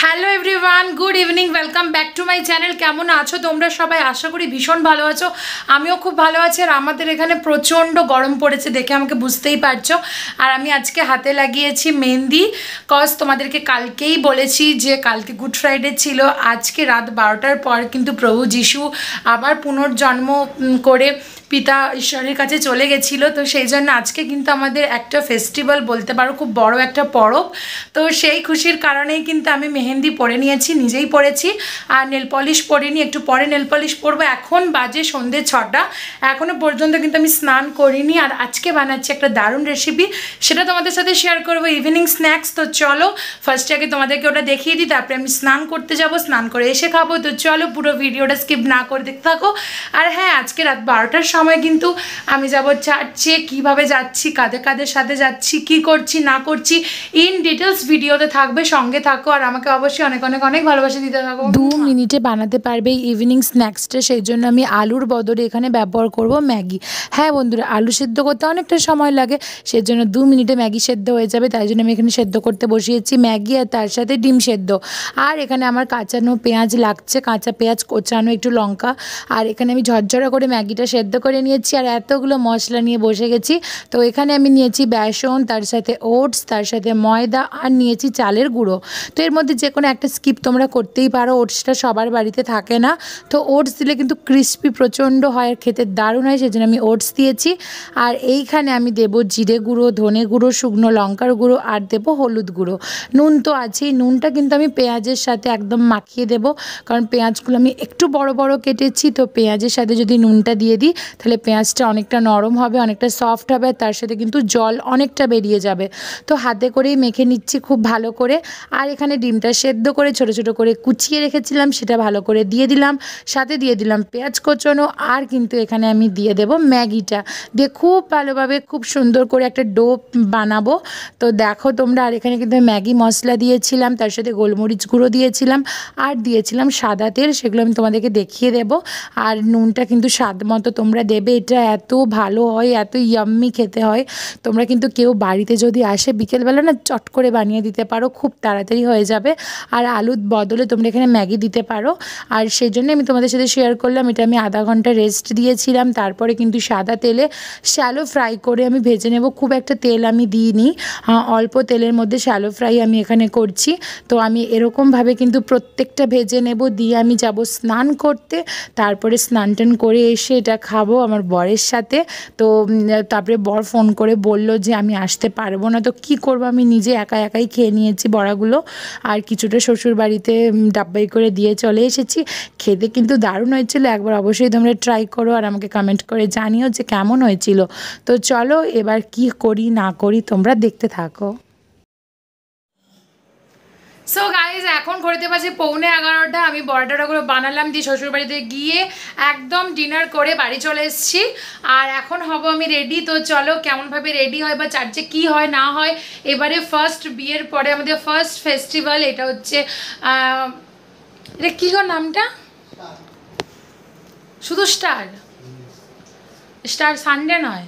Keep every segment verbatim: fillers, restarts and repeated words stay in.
Hello everyone, good evening, welcome back to my channel. কেমন আছো তোমরা সবাই? আশা করি ভীষণ ভালো আছো। আমিও খুব ভালো আছি। আর আমাদের এখানে প্রচণ্ড গরম পড়েছে, দেখে আমাকে বুঝতেই পারছো। আর আমি আজকে হাতে লাগিয়েছি মেহেন্দি, কজ তোমাদেরকে কালকেই বলেছি যে কালকে গুড ফ্রাইডে ছিল। আজকে রাত বারোটার পর কিন্তু প্রভু যিশু আবার পুনর্জন্ম করে পিতা ঈশ্বরের কাছে চলে গেছিলো। তো সেই জন্য আজকে কিন্তু আমাদের একটা ফেস্টিভ্যাল বলতে পারো, খুব বড় একটা পরব। তো সেই খুশির কারণেই কিন্তু আমি মেহেন্দি পরে নিয়েছি, নিজেই পরেছি। আর নেল পলিশ পরিনি, একটু পরে নেল পলিশ পরবো। এখন বাজে সন্ধ্যে ছটা, এখনও পর্যন্ত কিন্তু আমি স্নান করিনি। আর আজকে বানাচ্ছি একটা দারুণ রেসিপি, সেটা তোমাদের সাথে শেয়ার করবো, ইভিনিং স্ন্যাক্স। তো চলো ফার্স্টে আগে তোমাদেরকে ওটা দেখিয়ে দিই, তারপরে আমি স্নান করতে যাব, স্নান করে এসে খাবো। তো চলো পুরো ভিডিওটা স্কিপ না করে দেখতে থাকো। আর হ্যাঁ, আজকে রাত বারোটার সময় কিন্তু আমি যাব চার্চে। কীভাবে যাচ্ছি, কাদের কাদের সাথে যাচ্ছি, কি করছি না করছি, ইন ডিটেলস ভিডিওতে থাকবে, সঙ্গে থাকো। আর আমাকে অবশ্যই অনেক অনেক অনেক ভালোবাসা দিতে থাকো। দু মিনিটে বানাতে পারবে ইভিনিং স্ন্যাক্সটা, সেই জন্য আমি আলুর বদলে এখানে ব্যবহার করব ম্যাগি। হ্যাঁ বন্ধুরা, আলু সেদ্ধ করতে অনেকটা সময় লাগে, সেই জন্য দু মিনিটে ম্যাগি সেদ্ধ হয়ে যাবে। তাই জন্য আমি এখানে সেদ্ধ করতে বসিয়েছি ম্যাগি, আর তার সাথে ডিম সেদ্ধ। আর এখানে আমার কাঁচানো পেঁয়াজ লাগছে, কাঁচা পেঁয়াজ কোচানো, একটু লঙ্কা। আর এখানে আমি ঝরঝরা করে ম্যাগিটা সেদ্ধ করে নিয়েছি। আর এতগুলো মশলা নিয়ে বসে গেছি। তো এখানে আমি নিয়েছি বেসন, তার সাথে ওটস, তার সাথে ময়দা, আর নিয়েছি চালের গুঁড়ো। তো এর মধ্যে যে কোনো একটা স্কিপ তোমরা করতেই পারো, ওটসটা সবার বাড়িতে থাকে না। তো ওটস দিলে কিন্তু ক্রিস্পি প্রচণ্ড হয়, আর খেতে দারুণ হয়, সেই জন্য আমি ওটস দিয়েছি। আর এইখানে আমি দেবো জিরে গুঁড়ো, ধনে গুঁড়ো, শুকনো লঙ্কার গুঁড়ো, আর দেবো হলুদ গুঁড়ো। নুন তো আছেই, নুনটা কিন্তু আমি পেঁয়াজের সাথে একদম মাখিয়ে দেবো, কারণ পেঁয়াজগুলো আমি একটু বড় বড় কেটেছি। তো পেঁয়াজের সাথে যদি নুনটা দিয়ে দিই, তাহলে পেঁয়াজটা অনেকটা নরম হবে, অনেকটা সফট হবে, আর তার সাথে কিন্তু জল অনেকটা বেরিয়ে যাবে। তো হাতে করেই মেখে নিচ্ছি খুব ভালো করে। আর এখানে ডিমটা সেদ্ধ করে ছোট ছোট করে কুচিয়ে রেখেছিলাম, সেটা ভালো করে দিয়ে দিলাম। সাথে দিয়ে দিলাম পেঁয়াজ কোচানো, আর কিন্তু এখানে আমি দিয়ে দেব ম্যাগিটা দিয়ে খুব ভালোভাবে খুব সুন্দর করে একটা ডো বানাবো। তো দেখো তোমরা, আর এখানে কিন্তু ম্যাগি মশলা দিয়েছিলাম, তার সাথে গোলমরিচ গুঁড়ো দিয়েছিলাম, আর দিয়েছিলাম সাদা তেল, সেগুলো আমি তোমাদেরকে দেখিয়ে দেব। আর নুনটা কিন্তু স্বাদ মতো তোমরা দেবে। এটা এত ভালো হয়, এত ইয়াম্মি খেতে হয়। তোমরা কিন্তু কেউ বাড়িতে যদি আসে বিকেলবেলা না, চট করে বানিয়ে দিতে পারো, খুব তাড়াতাড়ি হয়ে যাবে। আর আলুর বদলে তোমরা এখানে ম্যাগি দিতে পারো। আর সেই জন্য আমি তোমাদের সাথে শেয়ার করলাম। এটা আমি আধা ঘন্টা রেস্ট দিয়েছিলাম, তারপরে কিন্তু সাদা তেলে শ্যালো ফ্রাই করে আমি ভেজে নেব। খুব একটা তেল আমি দিইনি, অল্প তেলের মধ্যে শ্যালো ফ্রাই আমি এখানে করছি। তো আমি এরকমভাবে কিন্তু প্রত্যেকটা ভেজে নেব, দিয়ে আমি যাব স্নান করতে। তারপরে স্নান টান করে এসে এটা খাবো আমার বরের সাথে। তো তারপরে বর ফোন করে বলল যে আমি আসতে পারবো না। তো কি করব, আমি নিজে একা একাই খেয়ে নিয়েছি বড়াগুলো, আর কিছুটা শ্বশুর বাড়িতে ডাব্বাই করে দিয়ে চলে এসেছি। খেতে কিন্তু দারুণ হয়েছিল, একবার অবশ্যই তোমরা ট্রাই করো, আর আমাকে কমেন্ট করে জানিও যে কেমন হয়েছিল। তো চলো এবার কি করি না করি তোমরা দেখতে থাকো। সো গাইজ, এখন ঘড়িতে বাজে পৌনে এগারোটা। আমি বড়াটাগুলো বানালাম, দিয়ে শ্বশুরবাড়িতে গিয়ে একদম ডিনার করে বাড়ি চলে এসেছি। আর এখন হব আমি রেডি। তো চলো কেমনভাবে রেডি হয় বা চার্চে কি হয় না হয়। এবারে ফার্স্ট বিয়ের পরে আমাদের ফার্স্ট ফেস্টিভ্যাল, এটা হচ্ছে এটা কী গো নামটা? শুধু স্টার স্টার সানডে নয়,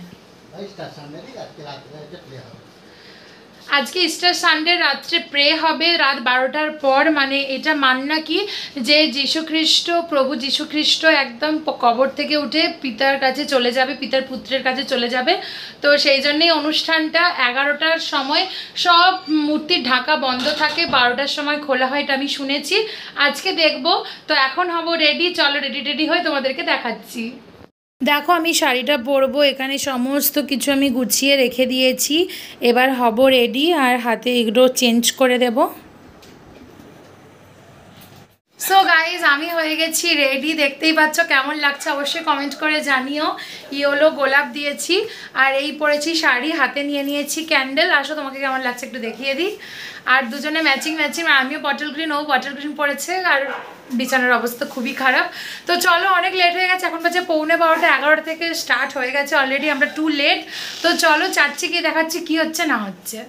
আজকে ইস্টার সানডে রাত্রে প্রে হবে রাত বারোটার পর। মানে এটা মান না কি যে যীশুখ্রিস্ট, প্রভু যীশুখ্রিস্ট একদম কবর থেকে উঠে পিতার কাছে চলে যাবে, পিতার পুত্রের কাছে চলে যাবে। তো সেই জন্যেই অনুষ্ঠানটা এগারোটার সময় সব মূর্তির ঢাকা বন্ধ থাকে, বারোটার সময় খোলা হয়, এটা আমি শুনেছি। আজকে দেখবো। তো এখন হব রেডি, চলো রেডি রেডি হয়ে তোমাদেরকে দেখাচ্ছি। দেখো আমি শাড়িটা পরবো, এখানে সমস্ত কিছু আমি গুছিয়ে রেখে দিয়েছি। এবার হব রেডি, আর হাতে এগুলো চেঞ্জ করে দেব। সো গাইজ, আমি হয়ে গেছি রেডি, দেখতেই পাচ্ছ কেমন লাগছে অবশ্যই কমেন্ট করে জানিও। ইয়েলো গোলাপ দিয়েছি, আর এই পরেছি শাড়ি, হাতে নিয়ে নিয়েছি ক্যান্ডেল। আসো তোমাকে কেমন লাগছে একটু দেখিয়ে দিই। আর দুজনে ম্যাচিং ম্যাচিং, আমিও বটল গ্রিন, ও বটল গ্রিন পরেছে। আর বিছানার অবস্থা খুবই খারাপ। তো চলো, অনেক লেট হয়ে গেছে, এখন বাজে পৌনে বারোটা, এগারোটা থেকে স্টার্ট হয়ে গেছে অলরেডি, আমরা টু লেট। তো চলো চার্চে গিয়ে দেখাচ্ছি কি হচ্ছে না হচ্ছে।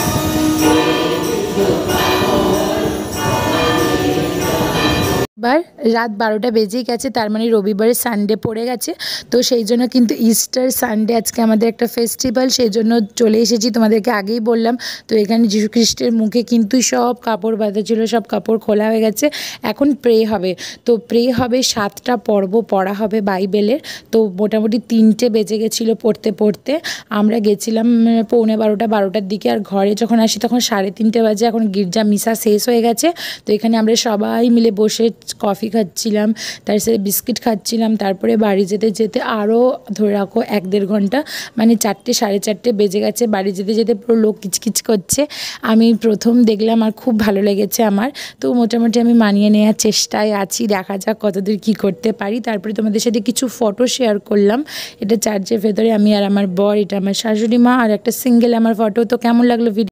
এবার রাত বারোটা বেজেই গেছে, তার মানে রবিবারে সানডে পড়ে গেছে। তো সেই জন্য কিন্তু ইস্টার সানডে আজকে আমাদের একটা ফেস্টিভ্যাল, সেই জন্য চলে এসেছি, তোমাদেরকে আগেই বললাম। তো এখানে যীশু খ্রিস্টের মুখে কিন্তু সব কাপড় বাঁধা ছিল, সব কাপড় খোলা হয়ে গেছে। এখন প্রে হবে, তো প্রে হবে, সাতটা পর্ব পড়া হবে বাইবেলের। তো মোটামুটি তিনটে বেজে গেছিলো পড়তে পড়তে। আমরা গেছিলাম পৌনে বারোটা বারোটার দিকে, আর ঘরে যখন আসি তখন সাড়ে তিনটে বাজে। এখন গির্জা মিশা শেষ হয়ে গেছে। তো এখানে আমরা সবাই মিলে বসে কফি খাচ্ছিলাম, তার সাথে বিস্কিট খাচ্ছিলাম। তারপরে বাড়ি যেতে যেতে আরও ধরে রাখো এক দেড় ঘন্টা, মানে চারটে সাড়ে চারটে বেজে গেছে। বাড়ি যেতে যেতে পুরো লোক কিচকিচ করছে। আমি প্রথম দেখলাম আর খুব ভালো লেগেছে আমার। তো মোটামুটি আমি মানিয়ে নেওয়ার চেষ্টায় আছি, দেখা যাক কতদূর কী করতে পারি। তারপরে তোমাদের সাথে কিছু ফটো শেয়ার করলাম। এটা চার্চের ভেতরে আমি আর আমার বর, এটা আমার শাশুড়ি মা, আর একটা সিঙ্গেল আমার ফটো। তো কেমন লাগলো ভিডিও?